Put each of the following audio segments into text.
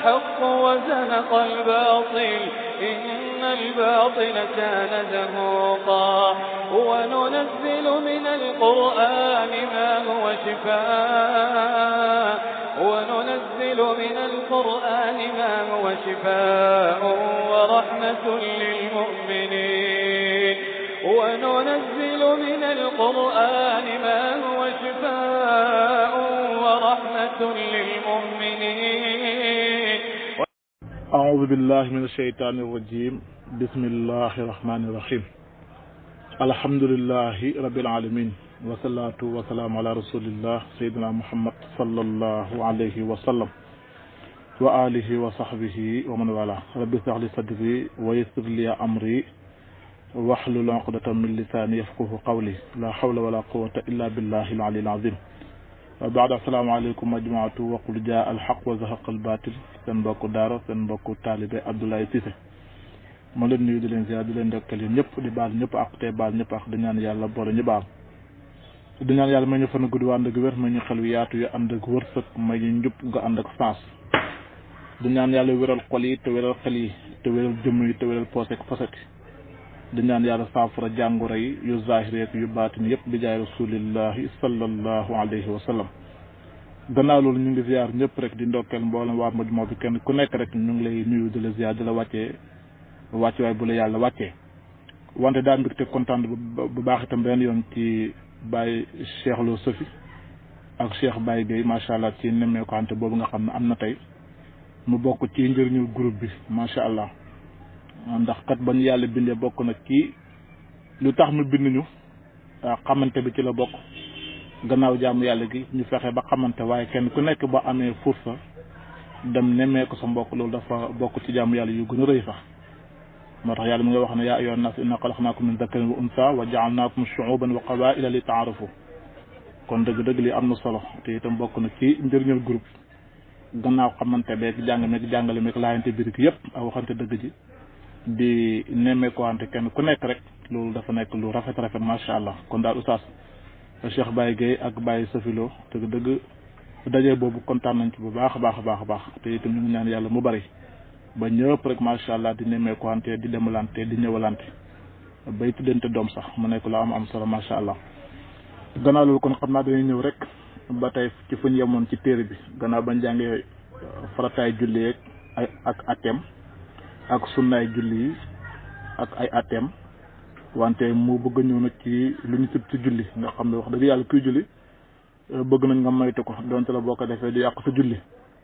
الحق وزهق الباطل إن الباطل كان زهوقا وننزل من القرآن ما هو شفاء ورحمة للمؤمنين وننزل من القرآن ما هو شفاء ورحمة للمؤمنين. أعوذ بالله من الشيطان الرجيم. بسم الله الرحمن الرحيم. الحمد لله رب العالمين والصلاة والسلام على رسول الله سيدنا محمد صلى الله عليه وسلم وآله وصحبه ومن والاه. رب اشرح لي صدري ويسر لي أمري واحلل عقدة من لساني يفقهوا قولي. لا حول ولا قوة إلا بالله العلي العظيم. بعد السلام عليكم مجموعة وقل جاء الحق وزهق الباطل. seen mbokku daara seen mbokku taalibe Abdoulaye Cissé ma leen nuyu di leen ziar di leen ndokkale ñëpp di baal ñëpp ak tey baal ñëpp ak di ñaan yàlla boole ñu baal di ñaan yàlla may ñu fan gudd ànd ak wér may ñu xel yu yaatu yu ànd ak wërsëg may ñu njub nga ànd ak sens di ñaan yàlla wéral xol yi te wéral xel yi te wéral jëmm yi te wéral poosek fasati di ñaan yàlla saafara jàngoro yi yu zahir ak yu baatin yëpp bi jaay rasulillahi sallallahu alayhi wa sallam. gannaaw loolu ñu ngi ziar ñëpp rek di ndokkeel mboolem waa Majmuu bi kenn ku nekk rek ñu ngi lay nuyu di la ziar di la wàccee wàccuwaay bu la yàlla wàccee wante daa mbégte kontaan bu baax itam benn yoon ci Baye Cheikh Lo Sofi ak Cheikh Baye Gueye macha allah ci nemmeeku ante boobu nga xam ne am na tey mu bokk ci njëriñu groupe bi macha allah ndax kat ba ñu yàlla bindee bokk na ci lu tax mu bind ñu xamante bi ci la bokk. gannaaw jaamu yàlla gi ñu fexe ba xamante waaye kenn ku nekk ba amee fursa dem nemmee ko sa mbokk loolu dafa bokk ci jaamu yàlla yu gën a rëy sax moo tax yàlla mu ngi wax ne yaa ayyuhan naas inna xalaqnaakum min dakarin wa unsa wa jaalnaakum shuuban wa qabaa'ila li taarafu kon dëgg-dëgg li am na solo te itam bokk na ci njëriñal groupe gannaaw xamante beeg jàngale meeg laayante biir gi yëpp ak waxante dëgg ji di nemmee ko wante kenn ku nekk rek loolu dafa nekk lu rafet macha allah kon daal oustaz Cheikh Baye Gueye ak Baye Sofi Lo dëgg daje boobu kontaan nañ ci bu baax a baax te itam ñu ngi ñaan yàlla mu bari ba ñëpp rek macha allah di nemmeeku wante di demalante di ñëwalante bay tuddante doom sax mu nekk lu am solo macha allah. gannaaw loolu kon xam naa dañuy ñëw rek ba tey ci fu ñu yemoon ci téere bi gannaaw bañ jàngee farataay julli ak atem ak sunnaay julli yi ak ay atem. wante mu bëgg ñëw nag ci lu ñu sib ci julli nga xam ne wax dëgg yàlla kuy julli bëgg nañ nga moytu ko donte la boo ko defee di yàq sa julli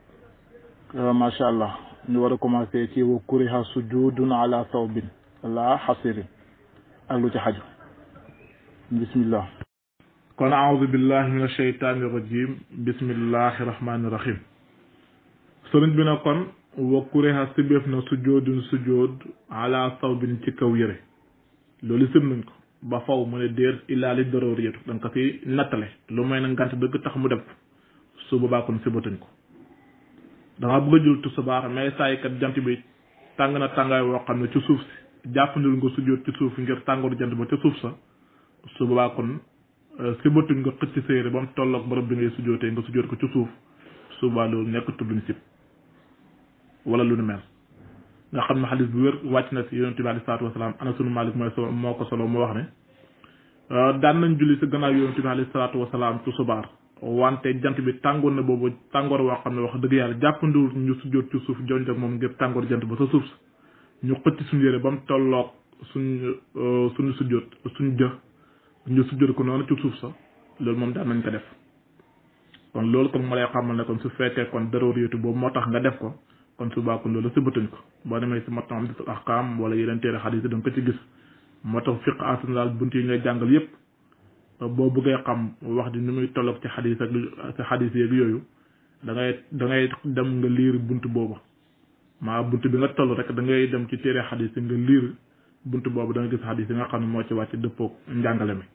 macha allah ñu war a commencé ci wa kuriha sujudun ala sawbin la xasirin ak lu ci xaju bismillah kon aoudu billahi min asheytaani rajim bismillahi rahmani rahim sëriñ bi na kon wa kuriha sibéef na sujudun sujud ala sawbin ci kaw yëre loolu sëm nañ ko ba faw mu ne déer illaa li daruriyatu da nga ko fi nattale lu may na ngant dëgg tax mu def su boobaa kon sibatuñ ko danga bëgg a jël tisbaar mais saa yi kat jant bi tàng na tàngaay woo xam ne ci suuf si jàppandil nga sujjóot ci suuf ngir tàngooru jant ba ca suuf sa su boobaa kon sibatuñ nga xëcc sa yére ba mu tolloog bërëb bi ngay sujjóotee nga sujjóot ko ci suuf su boobaa loolu nekk tudduñ sib wala lu nu mel nga xam ne xadis bu wér wàcc na si yonent bi alayhi salaatu wasalaam Anas ibn Maalik moo ko solo mu wax ne daan nañ julli si gannaaw yonent bi alayhi salaatu wasalaam tusubaar wante jant bi tàngoor na boobu tàngoor woo xam ne wax dëgg yàlla jàppandiwul ñu sujjóot ci suuf jonj ak moom ngir tàngoor jant ba sa suuf ñu xëcc suñu yére ba mu tolloog suñu sujjóot suñu jë ñu sujjóot ko noonu ci suuf sa loolu moom daan nañ ko def kon loolu kon ma lay xamal ne kon su fekkee kon daruriyatu boobu moo tax nga def ko kon subaa kon loolu sibatuñ ko boo demee si Matn Umdatul Ahkaam wala yeneen téere xadiis yi da nga ko ci gis moo tax fiqh en général bunt yi ngay jàngal yëpp boo bëggee xam wax di ni muy tolloog ci xadiis ak ci xadiis yeeg yooyu da ngay dem nga liir bunt boobu maa bunt bi nga toll rek da ngay dem ci téere xadiis yi nga liir bunt boobu da nga gis xadiis yi nga xam ne moo ci wàcc dëppoog njàngale mi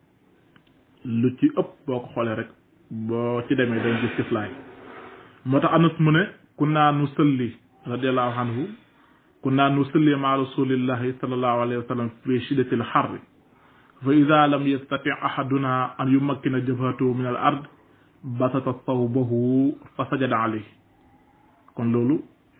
lu ci ëpp boo ko xoolee rek boo ci demee da nga gis ci laay moo tax Anas mu ne kunna nusalli radiyallahu anhu kunna nusalli ma rasulillahi sallallahu alayhi wa sallam fi shiddatil harri fa ida lam yastati ahaduna an yumakkina jabhatahu min al ard basata sawbahu fa sajada alayhi kon loolu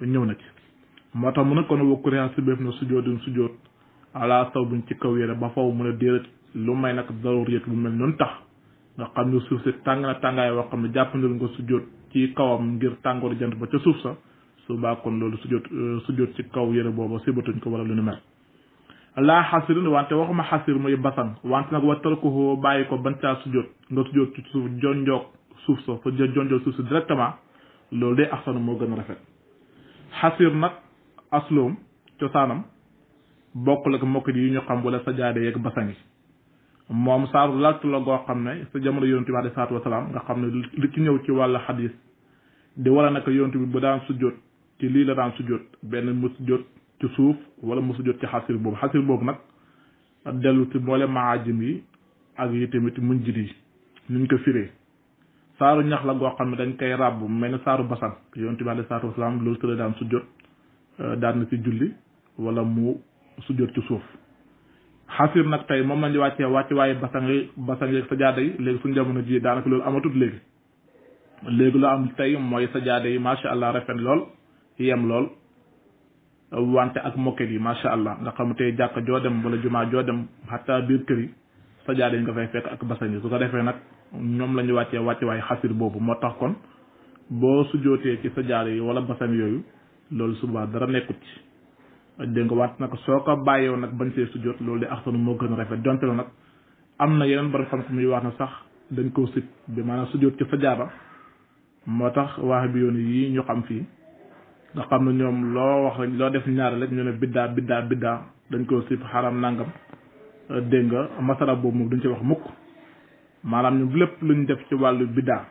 ñëw na ci moo tax mu ne kon wokku réa si béef na sujjoodun sujjoot ala saw buñ ci kaw yére ba faw mun a déedéet lu may nag daruriyat bu mel noonu tax nga xam ne suuf si tàng na tàngaay woo xam ne jàppandil nga sujjoot ci kawam ngir tàngooru jant ba ca suuf sa subaa kon loolu sujjoot ci kaw yére booba sibatuñ ko wala lu nu mel laa xasirin wante waxuma xasir muy basan wante nag wattal ko bàyyi ko ban caa sujjoot nga sujjoot ci suuf jonjoog suuf sa fa jonjoog suuf si directement loolu day axsanu moo gën a rafet xasir nag asloom cosaanam bokkul ak mokk yi ñu xam wala sajaade yeeg basan yi moom saaru laltu la goo xam ne sa jamono yonent bi alayhi salaatu wasalaam nga xam ne li ci ñëw ci wàllu xadis di wala naka yonent bi bu daan sujjoot ci lii la daan sujjoot benn mu sujjoot ci suuf wala mu sujjoot ci xasir boobu nag dellu ci mboole maajim yi ak yi tamit munjid yi nuñ ko firee saaru ñax la goo xam ne dañ koy ràbb mel ni saaru basan yonent bi alayhi salaatu wasalaam loolu ci la daan sujjoot daan na ci julli wala mu sujjoot ci suuf xasir nag tey moom lañu wàccee waaye basan yi sajaada yi léegi suñu jamono ji daanaka loolu amatut léegi lu am tey mooy sajaada yi macha allah rafet lool yem lool wante ak mokket yi macha allah nga xam tey jàkka joo dem wala jumaa joo dem xataa biir kër yi sajaada yi nga fay fekk ak basan yi su ko defee nag ñoom la ñu wàccee waaye xasir boobu moo tax kon boo sujootee ci sajaada yi wala basan yooyu loolu subaa dara nekkut ci dégg nga wante nag soo ko bàyyeewoon nag bañ see sujjoot loolu di axsanu moo gën a rafet donte la nag am na yeneen borom xam-xam yu wax na sax dañ koo sib bi maanaam sujjoot ci sajaada moo tax waaxe bi yoon yi ñu xam fii nga xam ne ñoom loo wax rek loo def ñaar rek ñu ne biddaa dañ koo sib xaram nangam dégg nga masala boobu moom duñ ci wax mukk maanaam ñoom lépp luñ def ci wàllu biddaa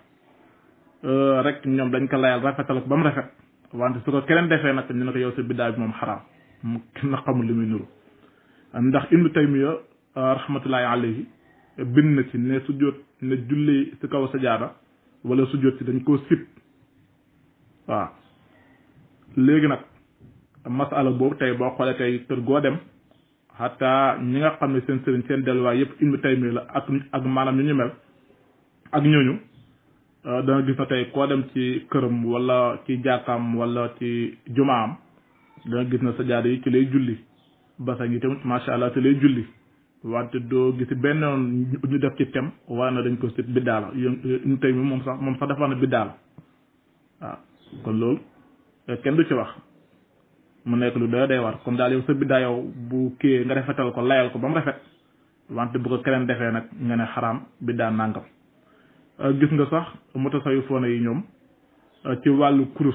rek ñoom dañ ko layal rafetal ko ba mu rafet wante su ko keneen defee nag ñu ne ko yow sa biddaa bi moom xaraam mu kenn xamul li muy nuru ndax Ibnu Taymiya rahmatullahi alayhi bind na ci ne sujjóot ne julli si kaw sajaada wala sujjóot si dañ koo sib waaw léegi nag masala boobu tey boo xoolee tey kër goo dem xataa ñi nga xam ne seen sëriñ seen delluwaay yëpp Ibnu Taymiya la ak maanaam ñu mel ak ñooñu danga gis na tey koo dem ci këram wala ci jàkkaam wala ci jumaam danga gis na sajaada yi ci lay julli basan yi tamit macha allah ci lay julli wante doo gis benn ñu def ci tem waaye na dañ ko sit biddaa la ñu tey mi moom sax dafa na biddaa la waaw kon loolu kenn du ci wax mu nekk lu doy war kon daal yow sa biddaa yow bu kii nga rafetal ko layal ko ba mu rafet wante bu ko keneen defee nag nga ne xaraam biddaa nàngam gis nga sax mutasawwifoona yi ñoom ci wàllu kurus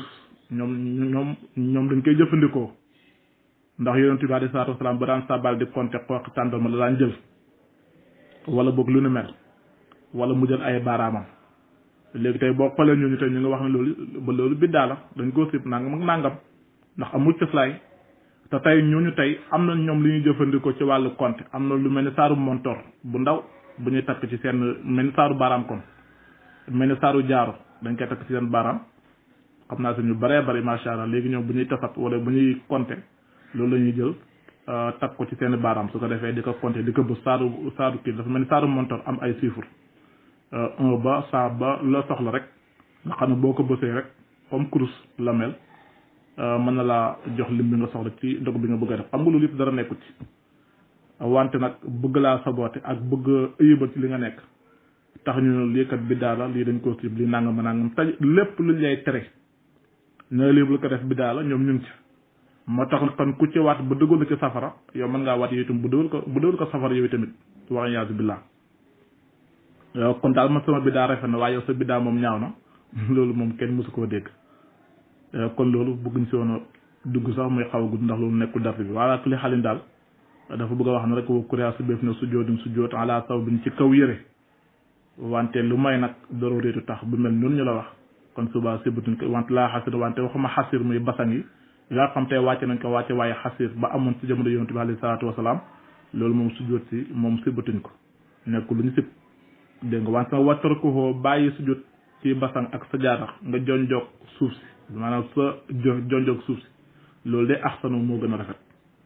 ñoom dañ koy jëfandikoo ndax yonent bi alayhi salaatu wasalaam ba daan sabal di compter xooq tàndarma la daan jël wala boog lu nu mel wala mu jël ay baaraamam léegi tey boo xoolee ñooñu tey ñu nga wax ne loolu biddaa la dañ koo sib nangam ak nangam ndax amul cëslaay te tey ñooñu tey am na ñoom li ñuy jëfandikoo ci wàllu compter am na lu mel ni saaru montor bu ndaw bu ñuy takk ci seen mel ni saaru baaraam kon mel ni saaru jaaro dañ koy takk ci seen baaraam xam naa suñu bëree bëri macha allah léegi ñoom bu ñuy tasat wala bu ñuy compter loolu la ñuy jël takk ko ci seen baaraam su ko defee di ko compter di ko bës saaru kii dafa mel ni saaru montor am ay chiffres 1 ba 100 ba la soxla rek nga xam ne boo ko bësee rek comme kurus la mel mën na laa jox lim bi nga soxla ci dog bi nga bëgg a def xam nga loolu yëpp dara nekkut ci wante nag bëgg laa saboote ak bëgg ëyëbal ci li nga nekk tax ñu lii kat biddaa la lii dañ koo sib lii nangam nangam taj lépp luñ lay tere ne lii bu ko def biddaa la ñoom ñu ngi ci moo tax kon ku ci waat ba dëggal ci safara yow mën ngaa waat yow itam bu dëggal ko safara yow tamit wax yaasu billah kon daal man sama biddaa rafet na waaye yow sa biddaa moom ñaaw na loolu moom kenn mësu koo dégg kon loolu bëgguñ si woon a dugg sax muy xaw a gudd ndax loolu nekkul dara bi waaye ku li xalin daal dafa bëgg a wax ne rek wa kuréel su béef na sujjóot ala saw bin ci kaw yëre wante lu may nag dororeetu tax bu mel noonu ñu la wax kon suba sibatuñ ko wante laa xasir wante waxuma xasir muy basan yi nga xam tey wàcce nañ ko wàcce waaye xasir ba amoon ci jamono yonent bi alayhi salaatu wasalaam loolu moom sujjóot si moom sibatuñ ko nekk lu ñu sib dégg nga wante nag wattar ko bàyyi sujjóot ci basan ak sa jaadax nga jonjoog suuf si maanaam sa jonjoog suuf si loolu de axsanu moo gën a rafet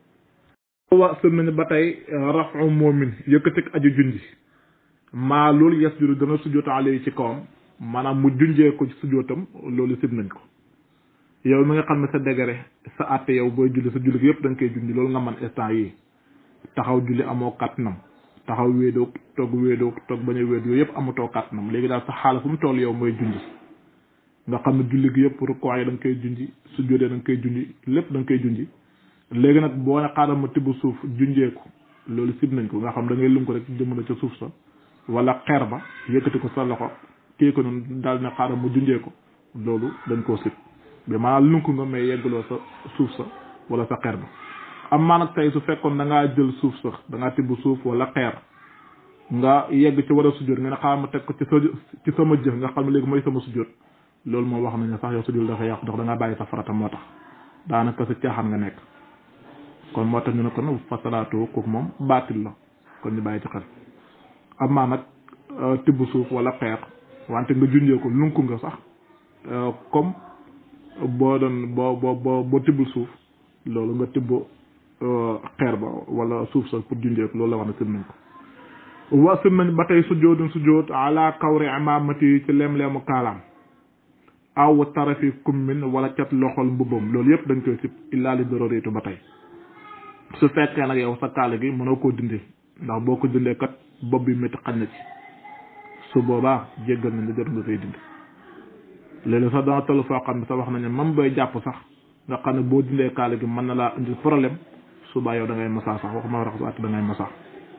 wa sën nañu ba tey rafu moomin yëkkatik aju junji maa loolu yes juru dana sujjóota alay ci kawam maanaam mu junjee ko ci sujjóotam loolu sib nañ ko yow mi nga xam ne sa degré sa àtte yow booy julli sa julli yëpp da nga koy julli loolu nga man instant yi taxaw julli amoo kàttanam taxaw wéedoog toog bañ a wéed yooyu yëpp amatoo kàttanam léegi daal sa xaala fu mu toll yow mooy julli nga xam ne julli gi yëpp rukkoo yi da nga koy junji sujjóot da nga koy junji lépp da nga koy junji léegi nag boo ne xaaral ma tibb suuf junjeeku loolu sib nañ ko nga xam da ngay lum ko rek jëmale ca suuf sa wala xeer ba yëkkati ko sa loxo kii ko noonu daal ne xaaral mu junjee ko loolu dañ koo sib bi maanaam lunk nga mais yeggaloo sa suuf sa wala sa xeer ba am maa nag tey su fekkoon da ngaa jël suuf sax da ngaa tibb suuf wala xeer nga yegg ci war a sujjóot nga ne xaaral ma teg ko ci sama jëf nga xam ne léegi mooy sama sujjóot loolu moom wax nañ ne sax yow sujjóot dafa yàqu ndax da ngaa bàyyi sa farata moo tax daanaka sa caaxaan nga nekk kon moo tax ñu ne kon fa salaatu kooku moom baatil la kon ñu bàyyi ci xel am maa nag tibb suuf wala xeer wante nga junjee ko lunku nga sax comme boo doon boo tibbul suuf loolu nga tibb xeer ba wala suuf sax pour junjee ko loolu la wax na sim nañ ko wa sim nañ ba tey sujjóot ala kawri imamati ci leem-leemu kaalaam aw tarafi kummin wala cat loxol mbubbam loolu yëpp dañ koy sib illaa li daruritu ba tey su fekkee nag yow sa kaala gi mënoo koo dindi ndax boo ko dindee kat bopp bi métti xañ na ci su boobaa jéggal nañ la jot nga koy dindi léegi sax dana toll foo xam ne sax wax nañu mam bay jàpp sax nga xam ne boo dindee kaala gi mën na laa indi problème subaa yow da ngay masaa sax waxuma rax su at da ngay masaa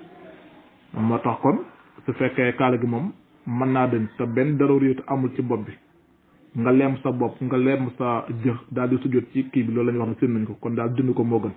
moo tax kon su fekkee kaala gi moom mën naa dañ te benn daruriyatu amul ci bopp bi nga leem sa bopp nga leem sa jëx daal di sujjóot ci kii bi loolu la ñuy wax ne seen nañ ko kon daal dindi ko moo gën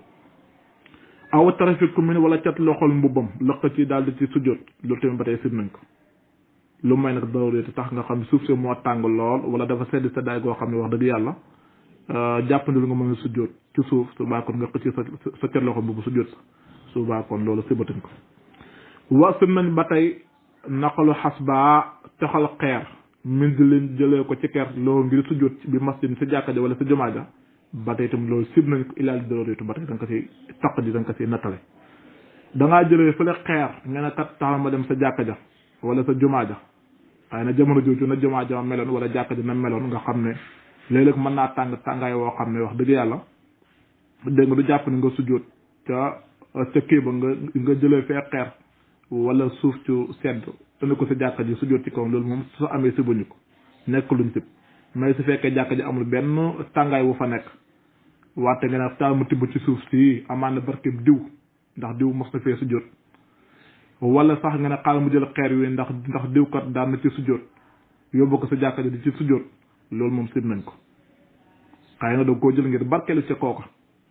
aw trafic min wala cat loxol mbubbam lëq ci daal di ci sujjóot loolu tamit ba tey seen nañ ko lu may nag daruriyatu tax nga xam ne suuf si moo tàng lool wala dafa sedd seddaay goo xam ne wax dëgg yàlla jàppandil nga mën a sujjóot ci suuf su baa kon nga xëcc sa cat loxol mbubb sujjóot sa su baa kon loolu sibatuñ ko wa seen nañ ba tey naqalu xas baa toxal xeer min di leen jëlee ko ci ker loolu ngir sujjóot bi masjid sa jàkka ja wala sa jumaa ja ba tey itam loolu sib nañ ko ilaal daruriyatu ba tey da nga ko si taq ji da nga ko si nattale dangaa jëlee fële xeer nga ne kat taxal ma dem sa jàkka ja wala sa jumaa ja xëy na jamono jooju na jumaa ja meloon wala jàkka ja na meloon nga xam ne léeg-léeg mën naa tàngaay woo xam ne wax dëgg yàlla dégg nga du jàpp ne nga sujjóot ca kii ba nga jëlee fee xeer wala suuf ci sedd indi ko sa jàkka ji sujjóot ci kaw loolu moom su amee sibuñu ko nekk luñ sib mais su fekkee jàkka ji amul benn tàngaay wu fa nekk wante nga ne taal mu tibb ci suuf si amaan na barkeb diw ndax diw mos na fee sujjóot wala sax nga ne xaaral mu jël xeer wi ndax diw kat daan na ci sujjóot yóbbu ko sa jàkka ji di ci sujjóot loolu moom sib nañ ko xëy na da koo jël ngir barkeelu ca kooka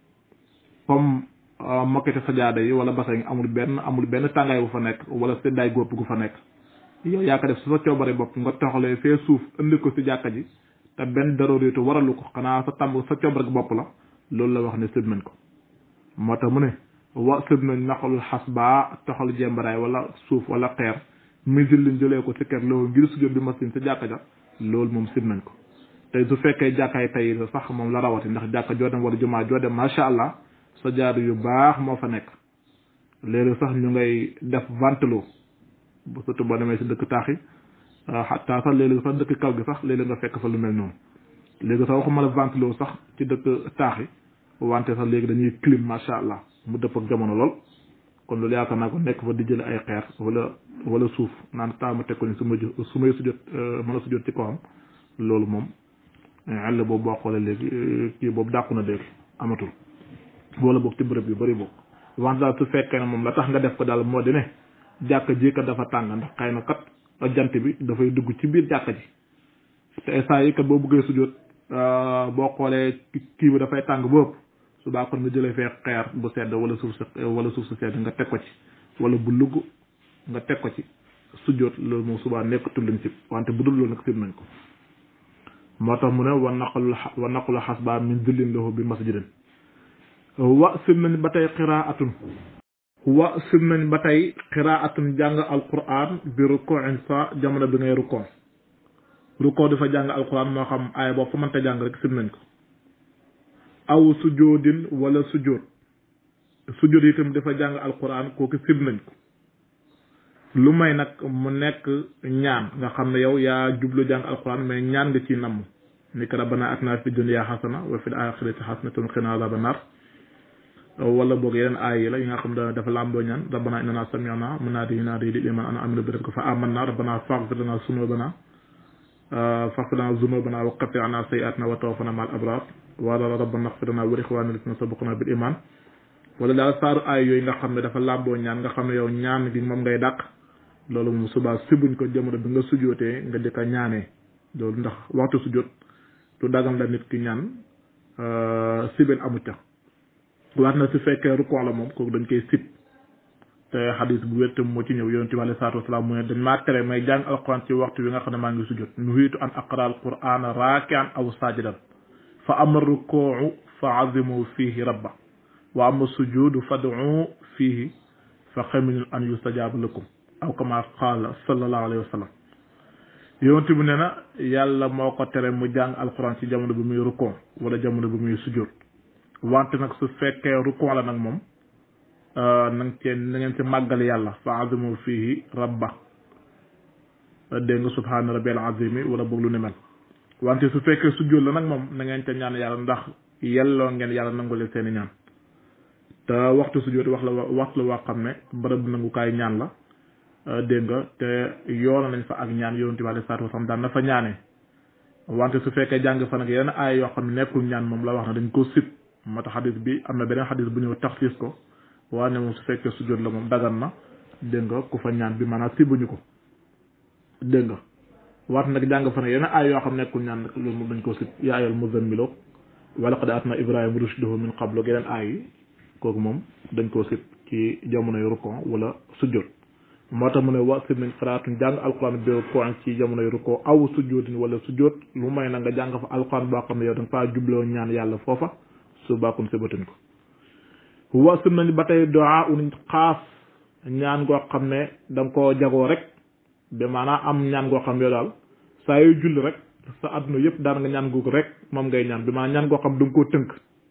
comme mokkete sajaada yi wala basang amul benn tàngaay bu fa nekk wala seddaay góob gu fa nekk yow yaa ko def su sa coobare bopp nga toxalee fee suuf indi ko si jàkka ji te benn daruritu waralu ko xanaa sa coobare bopp la loolu la wax ne sëb nañ ko moo tax mu ne wa sëb nañ naqalul xas baa toxal jembaraay wala suuf wala xeer misil liñ jëlee ko ci ker loolu ngir sujjóot bi machine sa jàkka ja loolu moom sëb nañ ko tey su fekkee jàkkaay tey sax moom la rawati ndax jàkka joo dem wala jumaa joo dem macha allah sa jaaru yu baax moo fa nekk léegi sax ñu ngay def ventilo surtout boo demee si dëkk taax yi xataa sax léegi sax dëkk kaw gi sax léegi nga fekk fa lu mel noonu léegi sax waxuma la ventilo sax ci dëkk taax yi wante sax léegi dañuy clim macha allah mu dëpp ak jamono lool kon loolu yaakaar naa ko nekk fa di jële ay xeer wala suuf naan taama teg ko ni su may sujjóot mën a sujjóot ci kawam loolu moom àll boobu boo xoolee léegi kii boobu dàqu na léegi amatul wala boog ci bërëb yu bëri boog wante daal su fekkee ne moom la tax nga def ko daal moo di ne jàkka ji kat dafa tàng ndax xëy na kat jant bi dafay dugg ci biir jàkka ji te saa yi kat boo bëggee sujjóot boo xoolee kii bi dafay tàng boobu su baa kon nga jëlee fee xeer bu sedd wala suuf su sedd nga teg ko ci wala bu lugg nga teg ko ci sujjóot loolu moom subaa nekkatul luñ sib wante bu dul loolu nag sib nañ ko moo tax mu ne wa naqulu xasba min dillin lahu bi masjidin wa sib nañ ba tey qiraatun jàng alquran bi ruku'in sa jamono bi ngay rukkoo dafa jàng alquran moo xam aaya boo fa mënta jàng rek sib nañ ko aw sujoodin wala sujood itam dafa jàng alquran kooku sib nañ ko lu may nag mu nekk ñaan nga xam ne yow yaa jublu jàng alquran mais ñaan nga ciy namm ni ko rabbana atina fi dunya xasana wa fil axirati xasanatan wa qina azaban nar wala boog yeneen aay yi la yi nga xam ne dafa làmboo ñaan rabbana innana sami'na munaadiyan yunaadi lil iimaan an aaminu bi rabbika fa aamanna rabbana faghfir lana zunubana wa qaffir anna sayyi'atina wa tawaffana ma'al abraar wa rabbana ighfir lana wa li ikhwanina alladhina sabaquna bil iimaan wala daal saaru aay yooyu nga xam ne dafa làmboo ñaan nga xam ne yow ñaan gi moom ngay dàq loolu moom subaa sibuñ ko jamono bi nga sujootee nga di ko ñaanee loolu ndax waxtu sujoot lu dagan la nit ki ñaan sibeen amu ca waat na su fekkee rukkoo la moom kooku dañ koy sib te xadis bu wér tam moo ci ñëw yonent bi alayhi salaatu wasalaam mu ne dañ maa tere may jàng alquran ci waxtu wi nga xam ne maa ngi sujjóot nuhiitu an aqra alqurana raaki'an aw saajidan fa ama rukkuu fa azimu fiihi rabba wa ama sujudu fad'u fiihi fa xaminu an yustajaaba lakum aw kama qaala sallallahu alayhi wa sallam yonent bi ne na yàlla moo ko tere mu jàng alquran ci jamono bi muy rukkoo wala jamono bi muy sujjóot wante nag su fekkee rukkoo la nag moom na ngeen ci màggal yàlla fa azimu fihi rabba dégg nga subhaana rabbil azimi wala boog lu ni mel wante su fekkee sujjóot la nag moom na ngeen ca ñaan yàlla ndax yelloo ngeen yàlla nangulee seeni ñaan te waxtu sujjóot waxtu la waa xam ne bërëb nangukaay ñaan la dégg nga te yoona nañ fa ak ñaan yonent bi alayhi salaatu wasalaam daan na fa ñaanee wante su fekkee jàng fa nag yeneen aay yoo xam ne nekkul ñaan moom la wax na dañ ko sib moo tax xadis bi am na beneen xadis bu ñëw taxsiis ko waaye ne moom su fekkee sujjóot la moom dagan na dégg nga ku fa ñaan bi maanaam sibuñu ko dégg nga waat nag jàng fa nag yeneen aay yoo xam nekkul ñaan nag loolu moom dañ ko sib yaa ayyuhal muzzammil wa laqad aatayna Ibrahima rushdahu min qablu yeneen aay yi kooku moom dañ koo sib ci jamonoy rukkoo wala sujjóot moo tax mu ne wa sib nañ xaraatuñ jàng alquran bi rukkoo ci jamonoy rukkoo aw sujjóotin wala sujjóot lu may na nga jàng fa alquran boo xam ne yow da nga faa jubloo ñaan yàlla foofa su baakum sibatuñ ko wa sib nañ ba tey du'a uñ xaas ñaan goo xam ne da nga koo jagoo rek ba maanaam am ñaan goo xam ne yow daal saa yu julli rek sa adduna yëpp daan nga ñaan googu rek moom ngay ñaan bi maanaam ñaan goo xam da nga koo tënk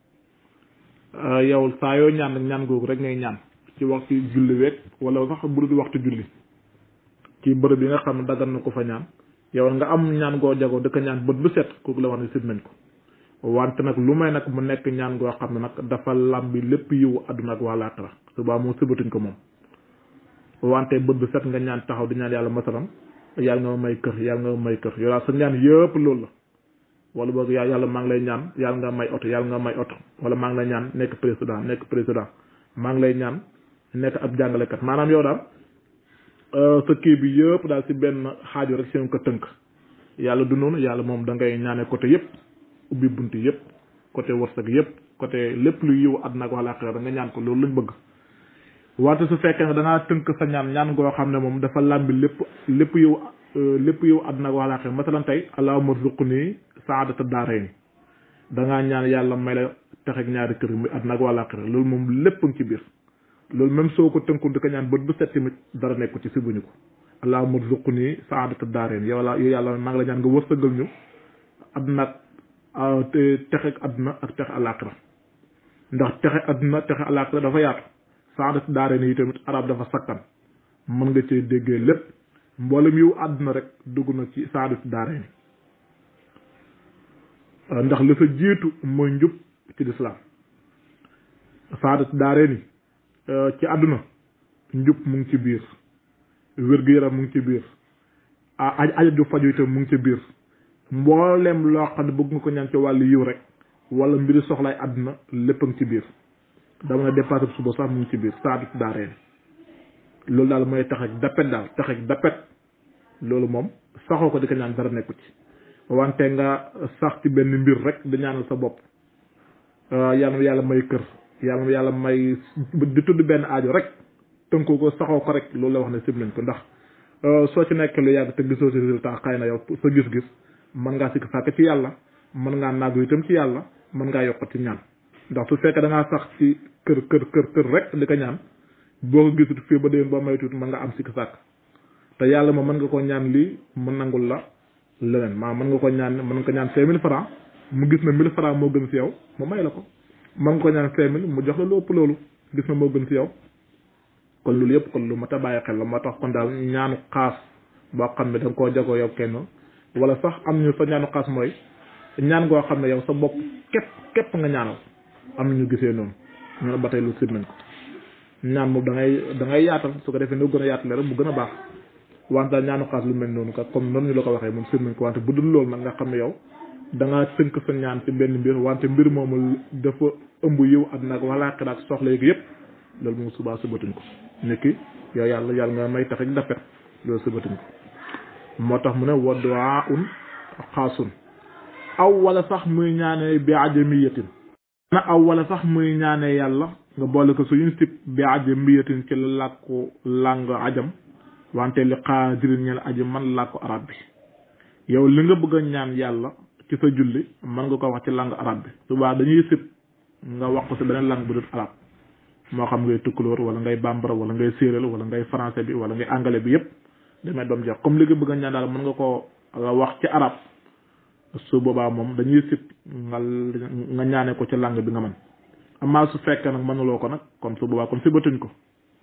yow saa yoo ñaan nag ñaan googu rek ngay ñaan ci waxtu julli weeg wala sax bu dul waxtu julli ci bërëb yi nga xam ne daggan na ko fa ñaan yow nga am ñaan goo jagoo dëkk ñaan bët bu set kooku la wax ne sib nañ ko wante nag lu may nag mu nekk ñaan goo xam ne nag dafa làmbi lépp yiwu àdduna ak wàllaaxira subaa moom sibatuñ ko moom wante bët bu set nga ñaan taxaw di ñaan yàlla masalam yàlla nga ma may kër yàlla nga ma may kër yow daal sa ñaan yëpp loolu la wala boog yàlla maa ngi lay ñaan yàlla nga may oto yàlla nga may oto wala maa ngi lay ñaan nekk président maa ngi lay ñaan nekk ab jàngalekat maanaam yow daal sa kii bi yëpp daal si benn xaaju rek seen ko tënk yàlla du noonu yàlla moom da ngay ñaane côté yëpp ubbi bunt yëpp côté wërsëg yëpp côté lépp lu yiw àdduna ak wàllaaxira da nga ñaan ko loolu lañ bëgg wante su fekkee ne da ngaa tënk sa ñaan goo xam ne moom dafa làmbi lépp yiw àdduna ak wàllaaxira masalan tey allahumma rzuqni saadata daarayni da ngaa ñaan yàlla may la texeg ñaari kër muy àdduna ak wàllaaxira loolu moom lépp ngi ci biir loolu même soo ko tënkul di ko ñaan bët bu set tamit dara nekku ci sibuñu ko allahumma rzuqni saadata daarayni yow yàlla maa ngi la ñaan nga wërsëgal ñu àdduna ak texeg àdduna ak texe àllaaxira ndax texe àdduna texe àllaaxira dafa yaatu saadata daarayni yi tamit arab dafa sakkan mën nga cee déggee lépp mboolem yiw àdduna rek dugg na ci saadata daarayni ndax li fa jiitu mooy njub ci lislaam saadata daarayni ci àdduna njub mu ngi ci biir wér-gu-yaram mu ngi ci biir ajaju faju itam mu ngi ci biir mboolem loo xam ne bëgg nga ko ñaan ci wàllu yiw rek wala mbiri soxlaay àdduna lépp a ngi ci biir dama ne dépassé suba sax mu ngi ci biir saadatu daarayni loolu daal mooy taxek dappet loolu moom saxoo ko di ko ñaan dara nekku ci wante nga sax ci benn mbir rek di ñaanal sa bopp yàlla may kër yàlla may di tudd benn aajo rek tënkoo ko saxoo ko rek loolu la wax ne sib nañ ko ndax soo ci nekk lu yàgg te gisoo ci résultat xëy na yow sa gis-gis mën ngaa sikk sàkk ci yàlla mën ngaa naagu itam ci yàlla mën ngaa yokk ci ñaan ndax su fekkee da ngaa sax ci kër rek di ko ñaan boo ko gisut fii ba déwén ba maytuut mën nga am sikk sàkk te yàlla moom mën nga ko ñaan lii mu nangul la leneen mën nga ko ñaan 5000 francs mu gis na 1000 francs moo gën si yow mu may la ko mën nga ko ñaan 5000 mu jox la lu ëpp loolu gis na moo gën si yow kon loolu yëpp kon lu mat a bàyyi xel la moo tax kon daal ñaanu xaas boo xam ne da nga koo jagoo yow kenn wala sax am ñu sa ñaanu xaas mooy ñaan goo xam ne yow sa bopp képp nga ñaanal am na ñu gisee noonu ñu ne ba tey lu sib nañ ko ñaan moom da ngay yaatal su ko defee noo gën a yaatale rek mu gën a baax wante daal ñaanu xaas lu mel noonu kat comme noonu ñu la ko waxee moom sib nañ ko wante bu dul loolu nag nga xam ne yow da ngaa tënk sa ñaan ci benn mbir wante mbir moomu dafa ëmb yiw ak nag wala xiraat soxla yeeg yëpp loolu moom subaa subatuñ ko niki yow yàlla nga may tax ak dapet loolu subatuñ ko moo tax mu ne wa du'a un xaasun aw wala sax muy ñaane bi ajamiyatin aw wala sax muy ñaane yàlla nga boole ko suñu sib bi ajamiyatin ci làkku langue ajam wante li qaadirin ñel aji man làkku arab bi yow li nga bëgg a ñaan yàlla ci sa julli mën nga ko wax ci langue arab bi subaa dañuy sib nga wax ko ci beneen langue bu dul arab moo xam ngay tukkulóor wala ngay bambara wala ngay séeréer wala ngay français bi wala ngay anglais bi yëpp demee doom jeex comme li nga bëgg a ñaan daal mën nga ko wax ci arab su boobaa moom dañuy sib nga ñaane ko ci langue bi nga mën amaa su fekkee nag mënuloo ko nag kon su boobaa kon sibatuñ ko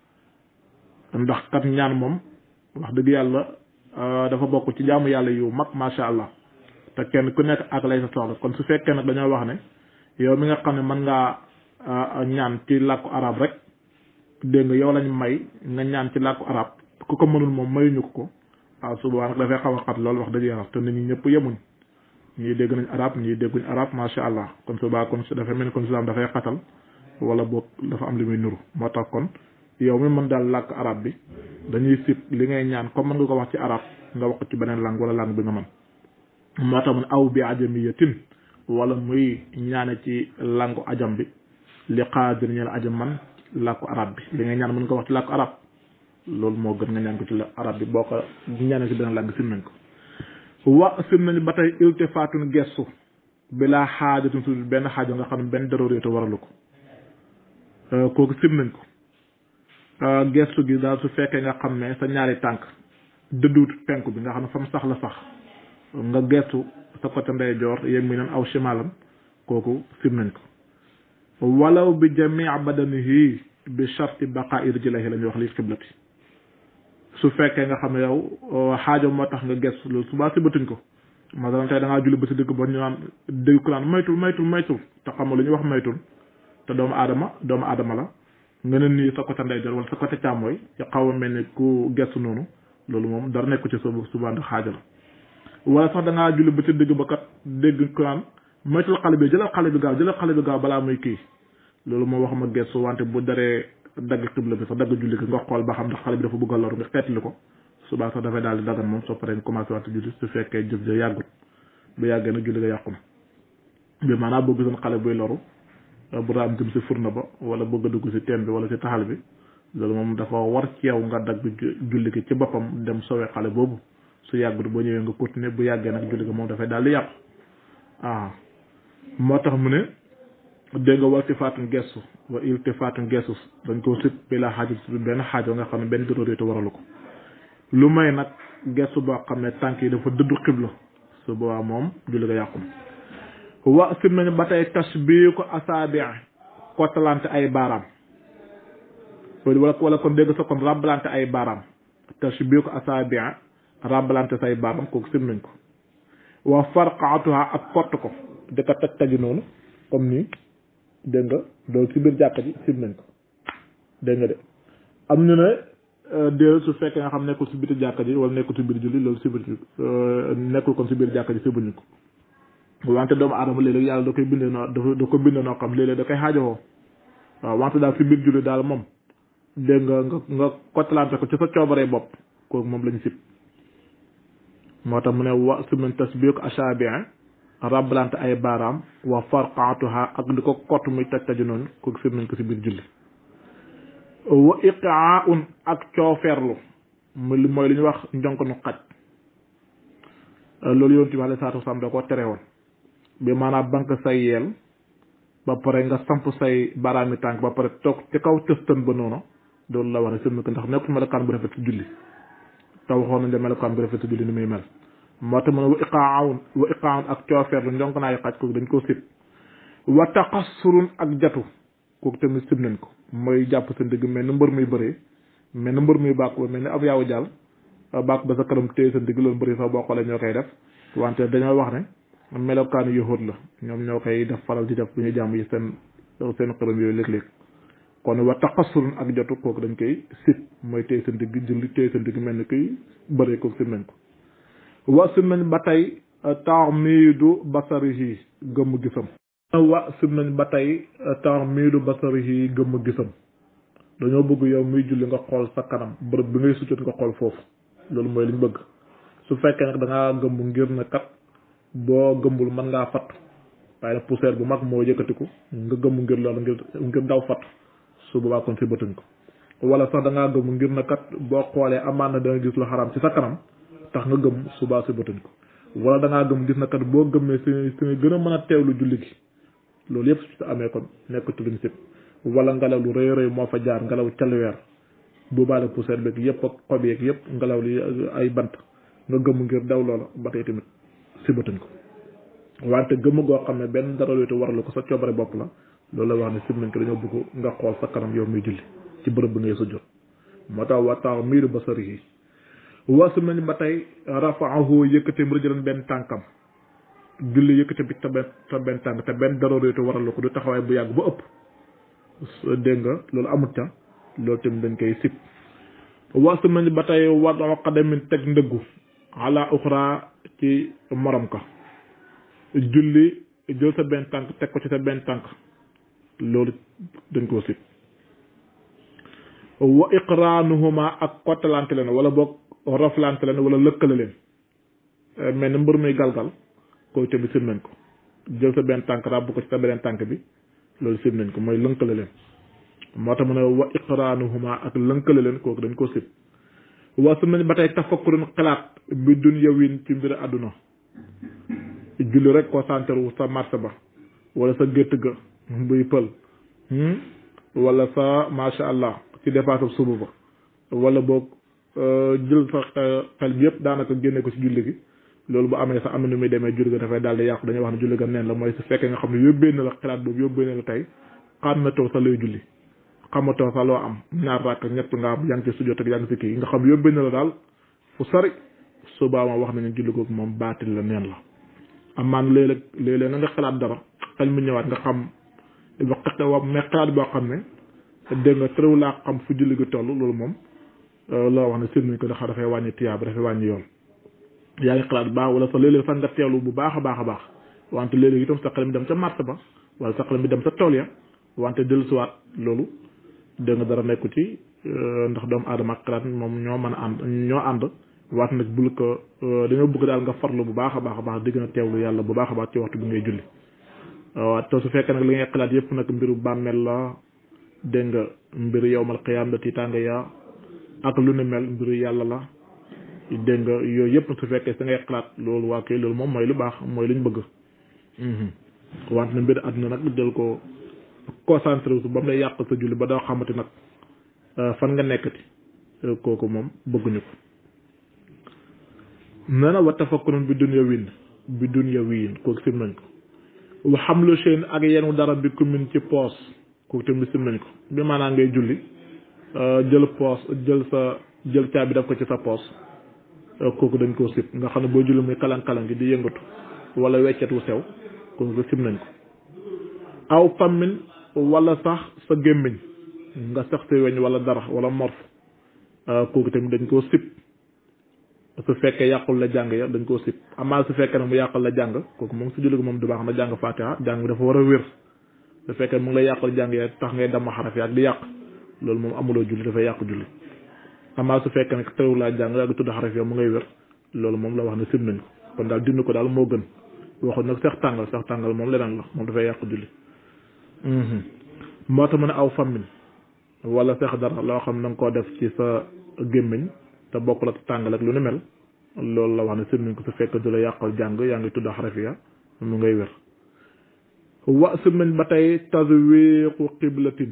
ndax kat ñaan moom wax dëgg yàlla dafa bokk ci jaamu yàlla yu mag macha allah te kenn ku nekk ak lay sa soxla kon su fekkee nag dañoo wax ne yow mi nga xam ne mën ngaa ñaan ci làkku arab rek dégg nga yow lañ may nga ñaan ci làkku arab ku ko mënul moom mayuñu ko waaw su boobaa nag dafay xaw a xat lool wax dëgg yàlla te nit ñi ñëpp yemuñ ñii dégg nañ arab ñii dégguñ arab macha allah kon su boobaa kon dafay mel ni kon islam dafay xatal wala boog dafa am li muy nuru moo tax kon yow mi mën daal làkk arab bi dañuy sib li ngay ñaan comme mën nga ko wax ci arab nga wax ko ci beneen langue wala langue bi nga mën moo tax mun aw bi ajamiyatin wala muy ñaane ci langue ajam bi li qaadir ñeel ajam man làkku arab bi li ngay ñaan mën nga ko wax ci làkku arab loolu moo gën nga ñaan ko ci arab bi boo ko ñaane ci beneen langue sim nañ ko sim nañ ba tey iltifaatun gestu bilaa xaajatin su benn xaajo nga xam ne benn daroreetu waralu ko kooku sim nañ ko gestu gi daal su fekkee nga xam ne sa ñaari tànk dëdduut penku bi nga xam ne fa mu sax la sax nga gestu sa côté ndeyjoor yaminan aw shimalan kooku sim nañ ko walaw bi jamii badanihi bi sharti baqaa'i rijlihi la ñuy wax li xiblati su fekkee nga xam ne yow xaajo moo tax nga gestu loolu subaa sibatuñ ko masalan tey da ngaa julli ba si dëgg ba ñu naan dégg ko naan maytul te xam nga lu ñuy wax maytul te doomu aadama la nga ne nii sa côté ndeyjoor wala sa côté càmmooy ci xaw a mel ni ku gestu noonu loolu moom dara nekku ci subaa ndax xaajo la wala sax da ngaa julli ba ci dëgg ba kat dégg ko naan maytul xale bi jëlal xale bi gaaw balaa muy kii loolu moo wax ma gestu wante bu daree dagg xibla bi sax dagg julli gi nga xool ba xam ndax xale bi dafa bëgg a loru nga xeetli ko subaa sax dafay daal di dagan moom soo paree nga commencé waat julli su fekkee jëf ja yàggut bu yàggee nag julli nga yàqu na bi maanaam boo gisoon xale buy loru bu raam jëm si furna ba wala bëgg a dugg si teen bi wala si taxal bi loolu moom dafa war ci yow nga dagg julli gi ci boppam dem sowee xale boobu su yàggut boo ñëwee nga continuer bu yàggee nag julli gi moom dafay daal di yàqu moo tax mu ne dégg nga wa iltifaatun gestu dañ ko sib bi la xaaju si benn xaajo nga xam ne benn dororéetu waralu ko lu may nag gestu boo xam ne tànk yi dafa dëddu xibla su boobaa moom julli nga yàqu wa sib nañu ba tey tashbiih ko asaabi kottalante ay baaraam wala kon dégg sa kon ràbbalante ay baaraam tashbiih ko asaabi ràbbalante say baaraam kooku sib nañ ko wa farqaatuha ak kott ko di ko taji noonu comme nii dégg nga loolu ci biir jàkka ji sib nañ ko dégg nga de am ñu ne déedéet su fekkee nga xam nekkul ci biir jàkka ji wala nekkul ci biir julli loolu sibul nekkul kon ci biir jàkka ji sibuñu ko wante doomu aadama léeg-léeg yàlla da koy bindee noo da ko bindee noo xam léeg-léeg da koy xaajowoo waaw wante daal ci biir julli daal moom dégg nga kottalante ko ci sa coobaree bopp kooku moom lañu sib moo tax mu ne wa sib nañ tasbiik ashabi' rabalante ay baaraam wa farqaatuha ak di ko kott muy taj noonu kooku sib nañ ko ci biir julli wa iqaa'un ak coofeerlu mooy li ñuy wax njonk nu xaj loolu yonent bi alayhi salaatu wasalaam da ko tere woon bi maanaam banque say yeel ba pare nga samp say baaraami tànk ba pare toog ci kaw tëstan ba noonu loolu la war a sëmmi ko ndax nekkul melokaan bu rafet ci julli te waxoon nañ ne melokaan bu rafet ci julli ni muy mel moo tax mu ne wa iqaa'un ak coofeerlu njonk naa yi xaj kooku dañ koo sib wa taqassurun ak jatu kooku tamit sib nañ ko mooy jàpp sa ndigg mel ni mbër muy bëree mel ni mbër muy bàkk ba mel ni ab yaawu jàll bàkk ba sa kanam téye sa ndigg loolu mbëri sax boo xoolee ñoo koy def wante dañoo wax ne melokaanu yahud la ñoom ñoo koy def faral di def bu ñu jàmm yi seen xërëm yooyu léeg-léeg kon wa taqasurun ak jotu kooku dañ koy sib mooy téye sa ndigg julli téye sa ndigg mel ni kuy bëree ko sim nañ ko wa sim nañ ba tey taamidu basarihi gëmm gisam wa sim nañ ba tey taamidu basarihi gëmm gisam dañoo bëgg yow muy julli nga xool sa kanam bërëb bi ngay sujjóot nga xool foofu loolu mooy liñ bëgg su fekkee nag da ngaa gëmm ngir na kat boo gëmbul mën ngaa fatt waaye nag poussière bu mag moo yëkkatiku nga gëmm ngir loolu ngir daw fatt su boobaa kon si bëtuñ ko wala sax da ngaa gëmm ngir na kat boo xoolee amaan na da nga gis lu xaraam ci sa kanam tax nga gëmm subaa si bëtuñ ko wala da ngaa gëmm gis na kat boo gëmmee si nga gën a mën a teewlu julli gi loolu yëpp su amee kon nekk luñ sib wala ngelaw lu rëy rëy moo fa jaar ngelaw calweer bu baale poussière beeg yëpp ak xob yeeg yëpp ngelaw li ay bant nga gëmm ngir daw loola ba tey tamit si bëtuñ ko wante gëmm goo xam ne benn dara lu waralu ko sa coobare bopp la loolu la wax ne sib nañ ko dañoo bëgg nga xool sa kanam yow muy julli ci bërëb bi ngay sujjóot moo tax wa ta'miidu basarihi wa sib nañ ba tey rafa'ahu yëkkati rijlan benn tànkam julli yëkkati bi te benn tànk te benn dara lu waralu ko du taxawaay bu yàgg ba ëpp dégg nga loolu amut ca loolu tamit dañ koy sib wa sib nañ ba tey wad'u qadamin teg ndëggu ala uxra ci morom ka julli jël sa benn tànk teg ko ci sa benn tànk loolu dañ koo sib wa iqraanuhuma ak kottalante leen wala boog roflante leen wala lëkkale leen mel ni mbër muy galgal koy tamit sib nañ ko jël sa benn tànk ràbb ko ci sa beneen tànk bi loolu sib nañ ko mooy lënkale leen moo tax mu ne wa iqraanuhuma ak lënkale leen kooku dañ koo sib wa sib nañ ba tey tafakkurun xalaat bi dunyawin ci mbir àdduna julli rek concentré wu sa marché ba wala sa gétt ga buy pël wala sa macha allah ci dépasse suba ba wala boog jël sa xel bi yëpp daanaka génne ko ci julli gi loolu bu amee sax am na nu muy demee julli ga dafay daal di yàqu dañuy wax ne julli ga neen la mooy su fekkee nga xam ne yóbbee na la xalaat boobu yóbbee na la tey xàmmatoo sa lay julli xamatoo sa loo am ñaar rakk ñett nga am yaa ngi ci sujjóot ak yaa ngi ci kii nga xam yóbbee na la daal fu sari subaa ma wax nañu julli googu moom baatil la neen la amaan léeg-léeg na nga xalaat dara xel mu ñëwaat nga xam mais xalaat boo xam ne dégg nga tëréw laa xam fu julli gi toll loolu moom loo wax ne sir nañ ko ndax dafay wàññi tiyaab dafay wàññi yoon yaa ngi xalaat baax wala sax léeg-léeg sax nga teewlu bu baax a baax a baax wante léeg-léeg itam sa xel mi dem sa marché ba wala sa xel mi dem sa tool ya wante dellusiwaat loolu dégg nga dara nekku ci ndax doomu aadama ak xalaat moom ñoo mën a ànd ñoo ànd waat nag bul ko dañoo bëgg daal nga farlu bu baax a baax a baax di gën a teewlu yàlla bu baax a baax ci waxtu bi ngay julli waaw te su fekkee nag li ngay xalaat yëpp nag mbiru bàmmeel la dégg nga mbiru yowmal qiyaam la tiitaanga ya ak lu ne mel mbiru yàlla la dégg nga yooyu yëpp su fekkee sa ngay xalaat loolu waa kay loolu moom mooy lu baax mooy luñ bëgg wante na mbir àdduna nag del ko concentré wu ba mu lay yàq sa julli ba doo xamante nag fan nga nekkati kooku moom bëgguñu ko nee na wa tafakkurun bi dunya wiin kooku sim nañ ko wa hamlu shay'in ak yenu dara bi commune ci poos kooku tamit sim nañ ko bi maanaam ngay julli jël caabi def ko ci sa poos kooku dañ koo sib nga xam ne boo julli muy kalang-kalang gi di yëngatu wala weccet wu sew kooku sim nañ ko aw fammin wala sax sa gémmiñ nga sax si weñ wala dara wala morf kooku tamit dañ koo sib su fekkee yàqul la jàng ya dañ koo sib amaa su fekkee nag mu yàqul la jàng kooku moom su julli ko moom du baax na jàng fatiha jàng bi dafa war a wér su fekkee mu ngi lay yàqul jàng ya tax ngay damm xaraf yi ak di yàq loolu moom amuloo julli dafay yàqu julli amaa su fekkee nag teewul laa jàng yaa ngi tudd xaraf ya mu ngay wér loolu moom la wax ne sib nañ ko kon daal dindi ko daal moo gën waxul nag sax tàngal moom leneen la moom dafay yàqu julli moo tax mu ne aw fammin wala sax dara loo xam na nga koo def ci sa gémmiñ te bokk la tàngal ak lu ni mel loolu la wax ne sib nañ ko su fekk du la yàqal jàng yaa ngi tudd xaraf ya mu ngay wér wa sib nañ ba tey tazwiqu qiblatin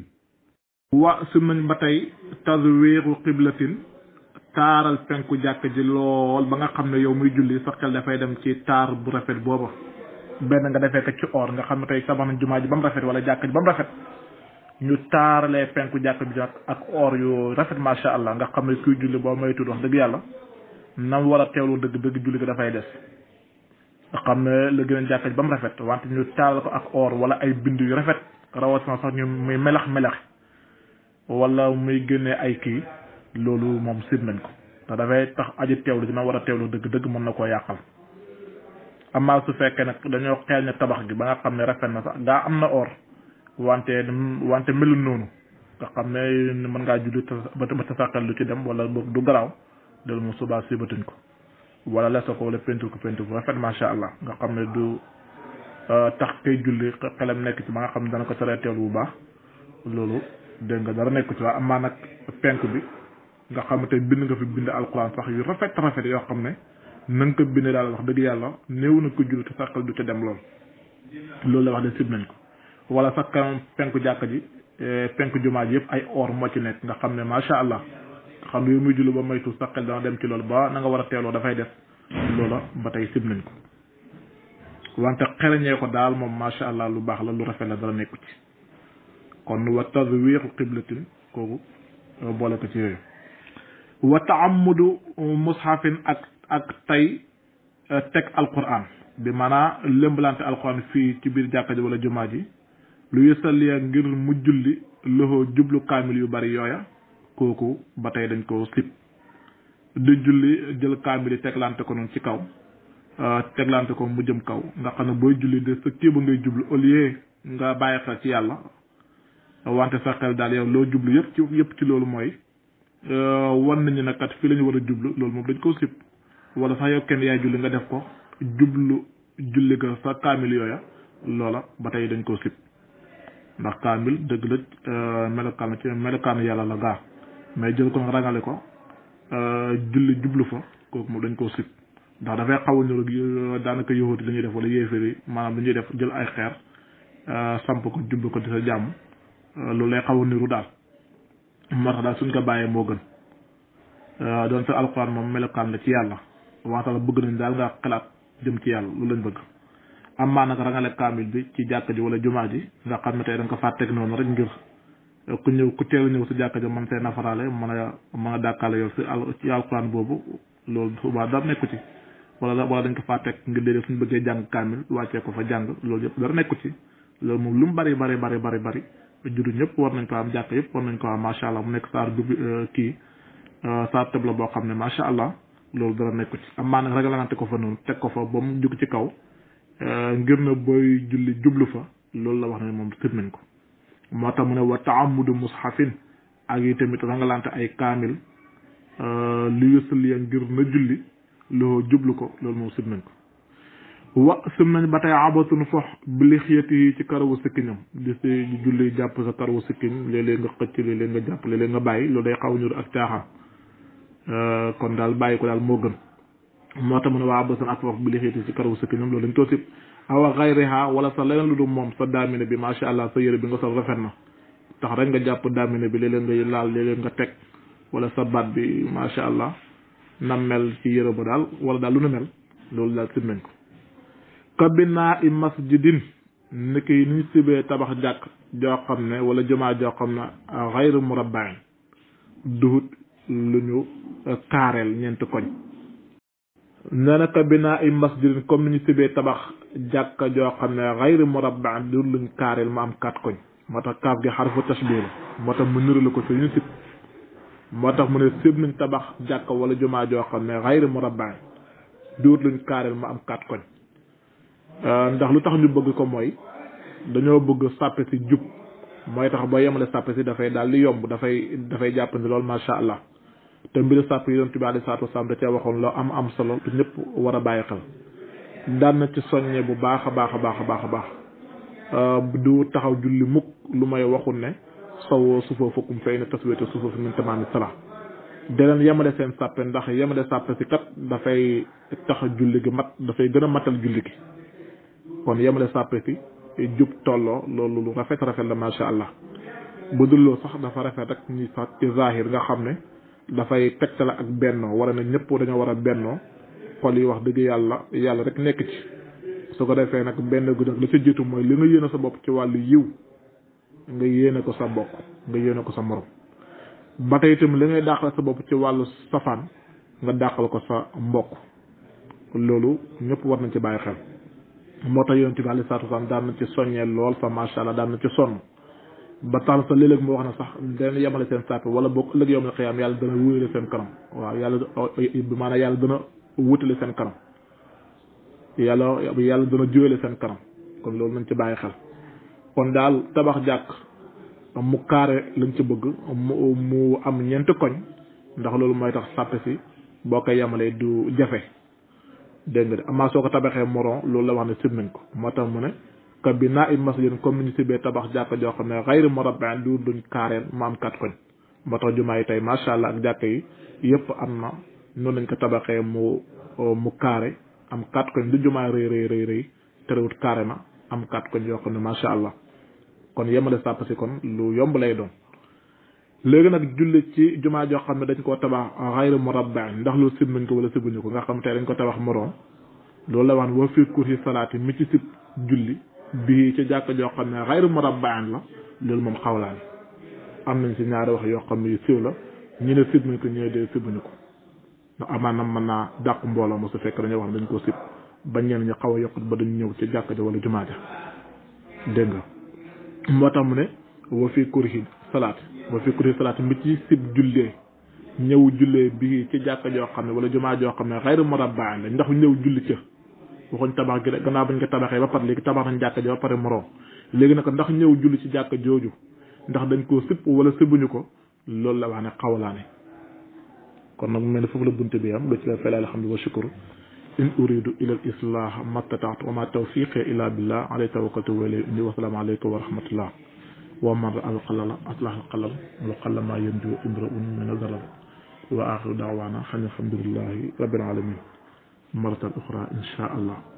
taaral penku jàkk ji lool ba nga xam ne yow muy julli sa xel dafay dem ci taar bu rafet booba benn nga defee ko ci or nga xam ne tey tabax nañ jumaa ji ba mu rafet wala jàkk ji ba mu rafet ñu taaralee penku jàkk bi ak or yu rafet macha allah nga xam ne kuy julli boo may tudd wax dëgg yàlla nam war a teewlu dëgg julli gi dafay des nga xam ne la gën a jàkka ji ba mu rafet wante ñu taal ko ak or wala ay bind yu rafet rawatina sax ñu muy melax wala muy génnee ay kii loolu moom sib nañ ko te dafay tax aji teewlu dina war a teewlu dëgg-dëgg mën na koo yàqal. amaa su fekkee nag dañoo xeel ne tabax gi ba nga xam ne rafet na sax gaa am na or wante melul noonu nga xam ne mën ngaa julli ba tasaqal lu ci dem wala boog du garaaw loolu moom subaa sibatuñ ko wala lesa ko wala peinture ko rafet macha allah nga xam ne du tax kay julli xelam nekk ci ba nga xam ne dana ko teree teewlu bu baax loolu dégg nga dara nekk ci waa amaa nag penk bi nga xam ne tey bind nga fi bind alquran sax yu rafet yoo xam ne na nga ko bind daal wax dëgg yàlla néew na ko julli te sàqal du ca dem loolu la wax de sib nañ ko wala sax kanam penku jàkka ji penku jumaa ji yëpp ay or moo ci nekk nga xam ne macha allah nga xam ne yow muy julli ba moytu sàqal dana dem ci loolu ba na nga war a teeloo dafay def loola ba tey sib nañ ko wante xereñee ko daal moom macha allah lu baax la lu rafet la dara nekku ci kon wa tazwiiru qiblatin kooku boole ko ci yooyu wa taamudu mushafin ak tey teg alquran bi maanaa lëmbalante alquran fii ci biir jàkka ji wala jumaa ji lu yusalliya ngir mu julli loxo jublu kaamil yu bari yooya kooku ba tey dañ ko sib di julli jël kaamil yi teglante ko noonu ci kaw teglante ko mu jëm kaw nga xam ne booy julli de sa kii ba ngay jublu au lieu nga bàyyi xel ci yàlla wante sa xel daal yow loo jublu yëpp ci loolu mooy wan nañu ne kat fii la ñu war a jublu loolu moom dañ koo sib wala sax yow kenn yaay julli nga def ko jublu julli ga sa kaamil yooya loola ba tey dañ koo sib ndax kaamil dëgg la melokaanu yàlla la gaa mais jël ko rangale ko julli jublu fa kooku moom dañ koo sib ndax dafay xaw a ñëw daanaka yowati la ñuy def wala yéeféri maanaam lu ñuy def jël ay xeer samp ko jublu ko di sa jàmm loolu lay xaw a niru daal moo tax daal suñ ko bàyyee moo gën doon sa alxuraan moom melokaan la ci yàlla waxta la bëgg nañ daal nga xalaat jëm ci yàlla loolu lañ bëgg amaa nag rangale kaamil bi ci jàkka ji wala jumaa ji nga xam ne tey da nga ko faa teg noonu rek ngir ku teel ñëw si jàkka ji mën see nafaraale mën a dàkkaale yow ci alxuraan boobu loolu subaa dara nekku ci wala dañ ko faa teg ngir léeg suñu bëggee jàng kaamil wàccee ko fa jàng loolu yëpp dara nekku ci loolu moom lu mu bari juddu ñëpp war nañ ko am jàkk yëpp war nañ ko am macha allah mu nekk saar saar tëb la boo xam ne macha allah loolu dara nekku ci am maa nag ragalante ko fa noonu teg ko fa ba mu jug ci kaw ngir na booy julli jublu fa loolu la wax ne moom sib nañ ko moo tax mu ne wa taamudu mushafin ak yi tamit rangalante ay kaamil li yusalliya ngir na julli loo jublu ko loolu moom sib nañ ko wa sim nañ ba tey abatun fox bi li xiyati yi ci karawu sikkiñam di si julli jàpp sa karawu sikkiñ léeg-léeg nga xëcc léeg-léeg nga jàpp léeg-léeg nga bàyyi loolu day xaw a ñur ak caaxaan kon daal bàyyi ko daal moo gën moo tax mu ne waa abatun ak fox bi li xiyati yi ci karawu sikkiñam loolu dañ koo sib awa xayriha wala sa leneen lu dul moom sa daamine bi macha allah sa yére bi nga sol rafet na tax rek nga jàpp daamine bi léeg-léeg nga laal léeg-léeg nga teg wala sa baat bi macha allah na mel ci yére ba daal wala daal lu nu mel loolu daal sib nañ ko kabinaa i masjidin ni ki niñ sibee tabax jàkk joo xam ne wala jumaa joo xam ne xayru murabbain duhut lu ñu kaareel ñeenti koñ nee na kabinaa i masjidin comme ni ñu sibee tabax jàkk joo xam ne xayru murabbain duhut luñ kaareel mu am 4 koñ moo tax kaaf gi xarfu tashbih la moo tax mu niru la ko ci ñu sib moo tax mu ne sib nañ tabax jàkk wala jumaa joo xam ne xayru murabbain duhut luñ kaareel mu am 4 koñ ndax lu tax ñu bëgg ko mooy dañoo bëgg sàppe si jub mooy tax boo yemale sàppe si dafay daal di yomb dafay jàppandi lool macha allah te mbiru sàpp yi Yonent bi alayhi salaatu wasalaam da cee waxoon loo am solo te ñëpp war a bàyyi xel daan na ci soññe bu baax a baax du taxaw julli mukk lu may waxul ne sawoo sufuufakum fa inna taswiyata sufuufi min tamaami salaa deneen yemale seen sàppe ndax yemale sàppe si kat dafay tax julli gi mat dafay gën a matal julli gi kon yemale sàppe si jub tolloo loolu lu rafet la macha allah bu dul loolu sax dafa rafet rek ñi sax ci zahir nga xam ne dafay tegtale ak bennoo wala ne ñëpp dañoo war a bennoo xol yi wax dëgg yàlla rek nekk ci su ko defee nag benn gu nag la ca jiitu mooy li nga yéene sa bopp ci wàllu yiw nga yéene ko sa mbokk nga yéene ko sa morom ba tey itam li ngay dàqal sa bopp ci wàllu safaan nga dàqal ko sa mbokk loolu ñëpp war nañ ci bàyyi xel moo tax yonent bi alayhi salaatu wasalaam daan na ci soññee lool fa macha allah daan na ci sonn ba tax sa léeg-léeg moo wax na sax dana yemale seen sàpp wala boog ëllëg yawmal qiyaam yàlla dana wutale seen kanam waaw yàlla maanaam yàlla dana wutale seen kanam yàlla dana juwale seen kanam kon loolu nañ ci bàyyi xel kon daal tabax jàkk mu carré lañ ci bëgg mu am ñeenti koñ ndax loolu mooy tax sàppe si boo koy yemalee du jafe dégg nga de amaa soo ko tabaxee moron loolu la wax ne sib nañ ko moo tax mu ne ka bi naa i masjidin comme ni ñu sibee tabax jàkka joo xam ne xayri murabba'in du duñ carré mu am 4 koñ moo tax jumaa yi tey macha allah ak jàkka yi yëpp am na noonu lañ ko tabaxee mu carré am 4 koñ du jumaa rëy terewut carré na am 4 koñ yoo xam ne macha allah kon yemale sàpp si kon lu yomb lay doon léegi nag julli ci jumaa joo xam ne dañ koo tabax xayri murabba'in ndax loolu sib nañ ko wala sibuñu ko nga xam tey dañ ko tabax moroom loolu la wax ne wa fii kursi salaati mi ci sib julli bii ci jàkk joo xam ne xayri murabba'in la loolu moom xawlaan am nañ si ñaari wax yoo xam ne yu siiw la ñu ne sib nañ ko ñu ne dee sibuñu ko ndax amaana mën naa dàq mbooloo mo su fekk dañoo wax ne dañ koo sib ba ñenn ñu xaw a yokkut ba dañu ñëw ci jàkk ja wala jumaa ja dégg nga moo tax mu ne wa fii kursi salaat wa fii kursi salaat mi ci sib jullee ñëw jullee bii ci jàkk joo xam ne wala jumaa joo xam ne xayri murabba'in la ndax ñëw julli ca waxuñ tabax gi de gannaaw bañ ko tabaxee ba pare léegi tabax nañ jàkk ja ba pare moroom léegi nag ndax ñëw julli ci jàkk jooju ndax dañ koo sib wala sibuñu ko loolu la wax ne xawlaane kon nag mu mel ne foofu la bunte bi am lu ci la fela alhamdu wa shukru in uridu ila al islah mastata'tu wa ma tawfiqi illa billah alayhi tawakkaltu wa ilayhi uni wa salaamu alaykum wa rahmatullah wa man ra'a al qalala aslah al qalam wa qalla ma yanju imra'un min al-zalam wa akhiru da'wana alhamdulillahi rabbil alamin maratan ukhra insha Allah